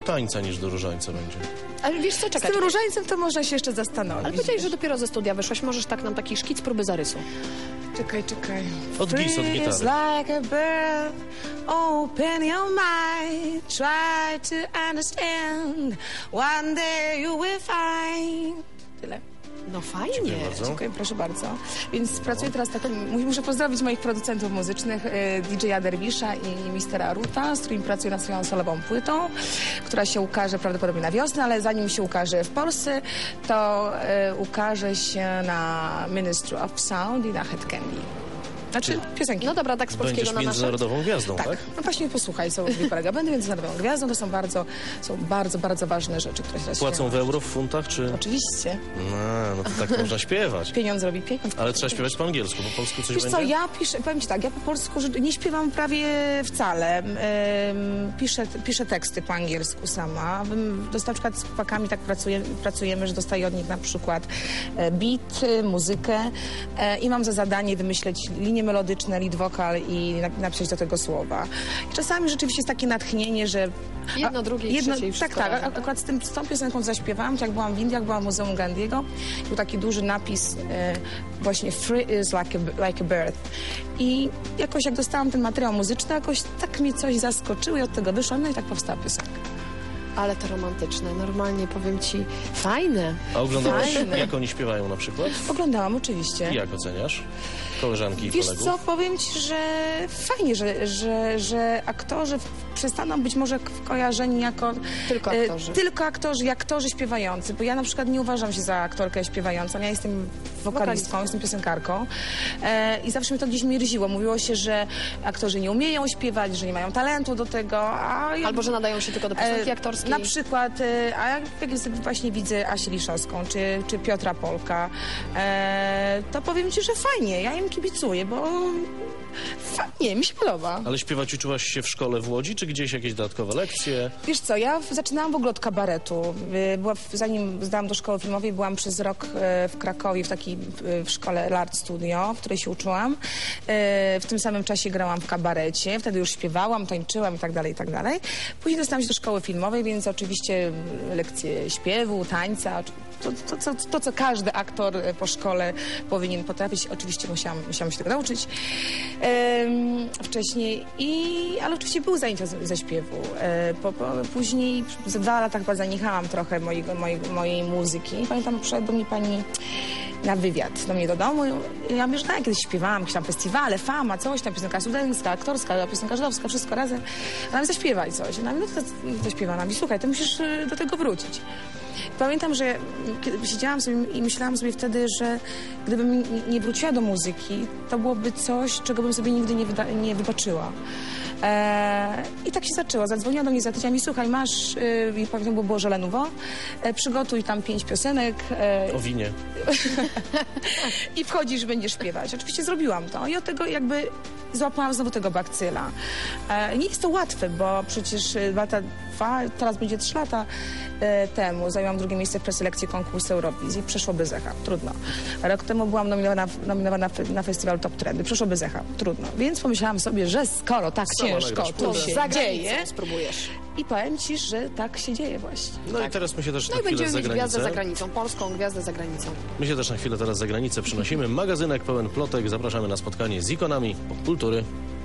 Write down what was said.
tańca niż do różańca będzie. Ale wiesz co, Z czekaj. tym różańcem to można się jeszcze zastanowić. Ale powiedziałeś, że dopiero ze studia wyszłaś. Możesz tak nam taki szkic próby zarysu. Czekaj. Od gitary. Freeze like a bird, open your mind, try to understand, one day you will find. Tyle. No fajnie. Dziękuję bardzo. Dziękuję, proszę bardzo. Więc pracuję teraz tak, muszę pozdrowić moich producentów muzycznych, DJ-a Derwisza i Mistera Ruta, z którymi pracuję nad swoją solową płytą, która się ukaże prawdopodobnie na wiosnę, ale zanim się ukaże w Polsce, to ukaże się na Ministry of Sound i na Head Candy. Znaczy piosenki. No dobra, tak z polskiego Będziesz na nasze. międzynarodową gwiazdą, tak? No właśnie posłuchaj, są dwie polega. Będę międzynarodową gwiazdą, to są bardzo ważne rzeczy, które teraz Płacą się w euro, w funtach, czy... Oczywiście. No to tak można śpiewać. Pieniądz robi pieniądz. Ale trzeba śpiewać po angielsku, po polsku coś Wiesz będzie? co, ja piszę, powiem ci tak, ja po polsku nie śpiewam prawie wcale. Piszę teksty po angielsku sama. Na przykład z chłopakami tak pracujemy, że dostaję od nich na przykład beat, muzykę i mam za zadanie wymyśleć linie melodyczne, lead wokal i napisać do tego słowa. I czasami rzeczywiście jest takie natchnienie, że... Jedno, drugie i trzecie i wszystko Tak, razem. akurat z tą piosenką zaśpiewałam, jak byłam w Indiach, byłam w Muzeum Gandiego, był taki duży napis właśnie free is like a bird. I jakoś jak dostałam ten materiał muzyczny, jakoś tak mnie coś zaskoczyło i od tego wyszłam, no i tak powstała piosenka. Ale to romantyczne, normalnie powiem ci, fajne. A oglądałaś, Fajne. jak oni śpiewają na przykład? Oglądałam oczywiście. I jak oceniasz? Koleżanki i Wiesz kolegów? co, powiem ci, że fajnie, że aktorzy przestaną być może kojarzeni jako... Tylko aktorzy. Tylko aktorzy i aktorzy śpiewający, bo ja na przykład nie uważam się za aktorkę śpiewającą, ja jestem wokalistką, jestem piosenkarką i zawsze mnie to gdzieś mierziło. Mówiło się, że aktorzy nie umieją śpiewać, że nie mają talentu do tego, a ja... Albo, że nadają się tylko do piosenki aktorskiej. Na przykład, a jak właśnie widzę Asię Liszowską, czy Piotra Polka, to powiem ci, że fajnie, ja im kibicuję, bo fajnie, mi się podoba. Ale śpiewać uczyłaś się w szkole w Łodzi, czy gdzieś jakieś dodatkowe lekcje? Wiesz co, ja zaczynałam w ogóle od kabaretu. Zanim zdałam do szkoły filmowej, byłam przez rok w Krakowie, w szkole L'Art Studio, w której się uczyłam. W tym samym czasie grałam w kabarecie, wtedy już śpiewałam, tańczyłam i tak dalej, i tak dalej. Później dostałam się do szkoły filmowej, więc oczywiście lekcje śpiewu, tańca, to co każdy aktor po szkole powinien potrafić. Oczywiście musiałam się tego nauczyć wcześniej, ale oczywiście były zajęcia ze śpiewu. Później za 2 lata chyba zaniechałam trochę mojej muzyki. Pamiętam, przyszła do mnie pani na wywiad do mnie do domu i ja mówię, że tak, kiedyś śpiewałam, jakieś tam festiwale, Fama, coś tam, piosenka studencka, aktorska, piosenka żydowska, wszystko razem. Ona mi zaśpiewaj coś. Ona mi to śpiewa. Ona mi, słuchaj, ty musisz do tego wrócić. Pamiętam, że kiedy siedziałam sobie i myślałam sobie wtedy, że gdybym nie wróciła do muzyki, to byłoby coś, czego bym sobie nigdy nie wybaczyła. I tak się zaczęło. Zadzwoniła do mnie za tydzień i słuchaj, masz, i pamiętam, było Żele Nouveau, przygotuj tam 5 piosenek. O winie. I wchodzisz, będziesz śpiewać. Oczywiście zrobiłam to i od tego jakby złapałam znowu tego bakcyla. Nie jest to łatwe, bo przecież 2 lata, teraz będzie 3 lata temu zajęłam 2. miejsce w preselekcji konkursu Eurowizji. Przeszło bez echa. Trudno. Rok temu byłam nominowana na festiwal Top Trendy. Przeszło bez echa. Trudno. Więc pomyślałam sobie, że skoro tak ciężko to się dzieje, spróbujesz. i powiem ci, że tak się dzieje właśnie. No i teraz my się też No na i chwilę będziemy za mieć gwiazdę za granicę. granicą, polską gwiazdę za granicą. My się też na chwilę teraz za granicę przynosimy. Magazynek pełen plotek. Zapraszamy na spotkanie z ikonami popkultury.